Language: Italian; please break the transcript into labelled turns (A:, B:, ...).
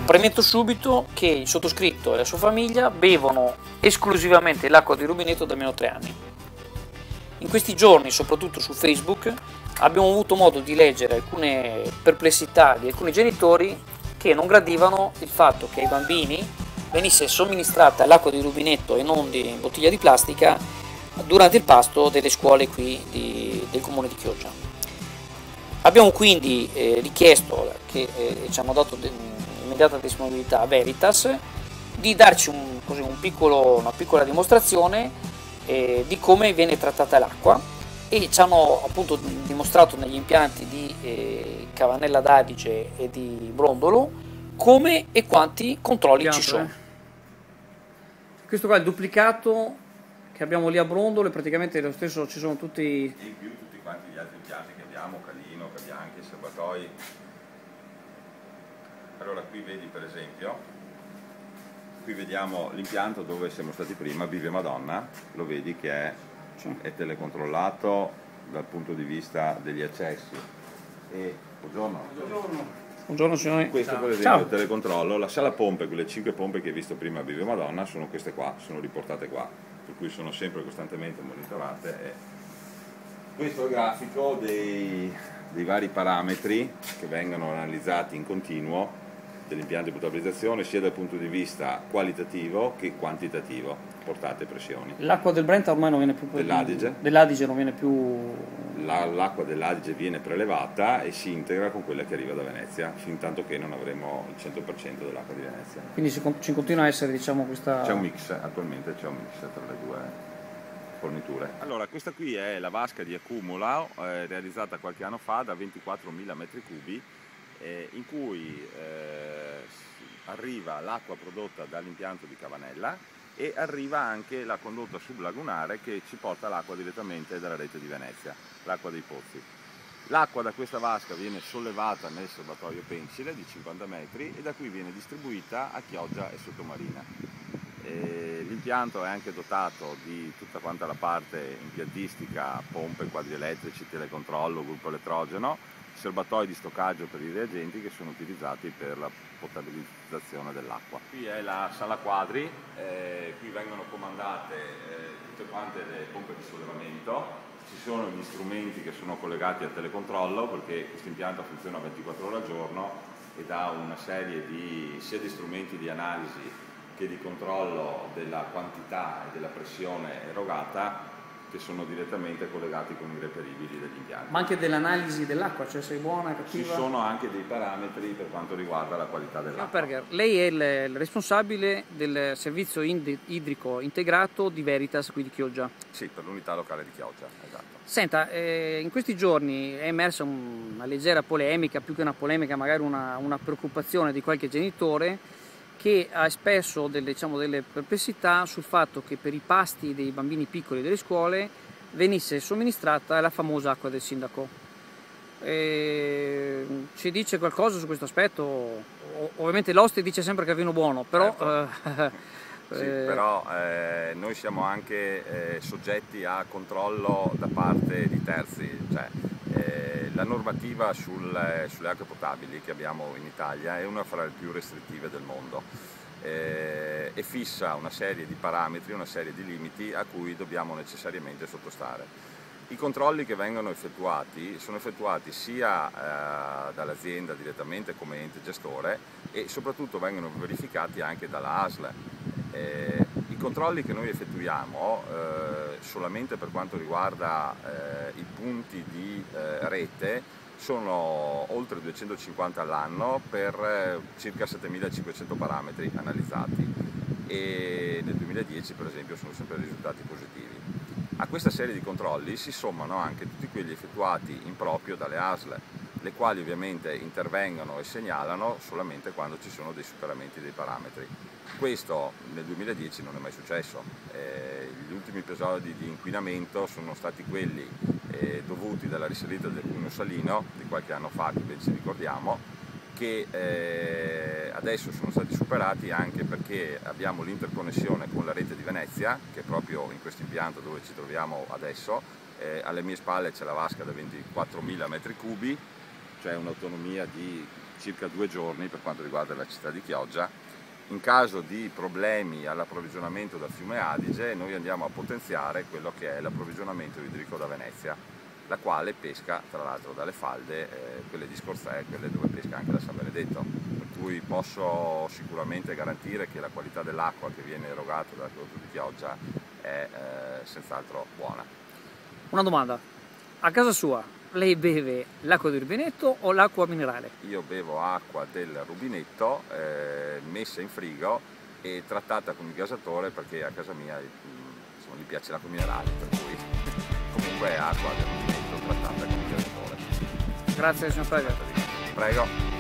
A: Premetto subito che il sottoscritto e la sua famiglia bevono esclusivamente l'acqua di rubinetto da almeno 3 anni. In questi giorni, soprattutto su Facebook, abbiamo avuto modo di leggere alcune perplessità di alcuni genitori che non gradivano il fatto che ai bambini venisse somministrata l'acqua di rubinetto e non di bottiglia di plastica durante il pasto delle scuole qui del comune di Chioggia. Abbiamo quindi richiesto, che ci hanno dato immediata disponibilità a Veritas, di darci una piccola dimostrazione di come viene trattata l'acqua, e ci hanno appunto dimostrato negli impianti di Cavanella d'Adige e di Brondolo come e quanti controlli ci sono. Questo qua è il duplicato che abbiamo lì a Brondolo, e praticamente lo stesso ci sono tutti.
B: E in più tutti quanti gli altri impianti che abbiamo, Calino, Cabianchi, Serbatoi. Allora qui vedi per esempio, qui vediamo l'impianto dove siamo stati prima, Vive Madonna, lo vedi che è telecontrollato dal punto di vista degli accessi. E buongiorno.
A: Buongiorno signori.
B: Questo per esempio è il telecontrollo, la sala pompe, quelle 5 pompe che hai visto prima a Vive Madonna, sono queste qua, sono riportate qua, per cui sono sempre costantemente monitorate. E questo è il grafico dei vari parametri che vengono analizzati in continuo dell'impianto di potabilizzazione, sia dal punto di vista qualitativo che quantitativo, portate e pressioni.
A: L'acqua del Brenta ormai non viene più dell'Adige non viene più.
B: L'acqua dell'Adige viene prelevata e si integra con quella che arriva da Venezia, fin tanto che non avremo il 100% dell'acqua di Venezia.
A: Quindi ci continua a essere, diciamo, questa.
B: C'è un mix, attualmente c'è un mix tra le due forniture. Allora, questa qui è la vasca di accumulo realizzata qualche anno fa da 24.000 metri cubi, in cui arriva l'acqua prodotta dall'impianto di Cavanella e arriva anche la condotta sublagunare che ci porta l'acqua direttamente dalla rete di Venezia, l'acqua dei pozzi. L'acqua da questa vasca viene sollevata nel serbatoio pensile di 50 metri e da qui viene distribuita a Chioggia e Sottomarina. L'impianto è anche dotato di tutta quanta la parte impiantistica, pompe, quadri elettrici, telecontrollo, gruppo elettrogeno, serbatoi di stoccaggio per i reagenti che sono utilizzati per la potabilizzazione dell'acqua. Qui è la sala quadri, qui vengono comandate tutte quante le pompe di sollevamento, ci sono gli strumenti che sono collegati al telecontrollo perché questo impianto funziona 24 ore al giorno ed ha una serie sia di strumenti di analisi che di controllo della quantità e della pressione erogata, che sono direttamente collegati con i reperibili degli impianti.
A: Ma anche dell'analisi dell'acqua, cioè se è buona, cattiva?
B: Ci sono anche dei parametri per quanto riguarda la qualità dell'acqua.
A: Lei è il responsabile del servizio idrico integrato di Veritas qui di Chioggia?
B: Sì, per l'unità locale di Chioggia, esatto.
A: Senta, in questi giorni è emersa una leggera polemica, più che una polemica magari una preoccupazione di qualche genitore che ha espresso delle perplessità sul fatto che per i pasti dei bambini piccoli delle scuole venisse somministrata la famosa acqua del sindaco. Ci dice qualcosa su questo aspetto? Ovviamente l'oste dice sempre che è vino buono, però.
B: Sì, però noi siamo anche soggetti a controllo da parte di terzi, cioè la normativa sulle acque potabili che abbiamo in Italia è una fra le più restrittive del mondo e fissa una serie di parametri, una serie di limiti a cui dobbiamo necessariamente sottostare. I controlli che vengono effettuati sono effettuati sia dall'azienda direttamente come ente gestore e soprattutto vengono verificati anche dalla ASL. I controlli che noi effettuiamo solamente per quanto riguarda i punti di rete sono oltre 250 all'anno per circa 7500 parametri analizzati e nel 2010 per esempio sono sempre risultati positivi. A questa serie di controlli si sommano anche tutti quelli effettuati in proprio dalle ASL, le quali ovviamente intervengono e segnalano solamente quando ci sono dei superamenti dei parametri. Questo nel 2010 non è mai successo. Gli ultimi episodi di inquinamento sono stati quelli dovuti dalla risalita del Cuneo Salino di qualche anno fa, che ben ci ricordiamo, che adesso sono stati superati anche perché abbiamo l'interconnessione con la rete di Venezia, che è proprio in questo impianto dove ci troviamo adesso. Alle mie spalle c'è la vasca da 24.000 metri cubi, cioè un'autonomia di circa 2 giorni per quanto riguarda la città di Chioggia. In caso di problemi all'approvvigionamento dal fiume Adige, noi andiamo a potenziare quello che è l'approvvigionamento idrico da Venezia, la quale pesca tra l'altro dalle falde, quelle di Scorzè, quelle dove pesca anche da San Benedetto, per cui posso sicuramente garantire che la qualità dell'acqua che viene erogata dall'acquedotto di Chioggia è senz'altro buona.
A: Una domanda, a casa sua lei beve l'acqua del rubinetto o l'acqua minerale?
B: Io bevo acqua del rubinetto messa in frigo e trattata con il gasatore, perché a casa mia insomma, gli piace l'acqua minerale, per cui comunque è acqua del rubinetto trattata con il gasatore.
A: Grazie signor Prego.
B: Prego.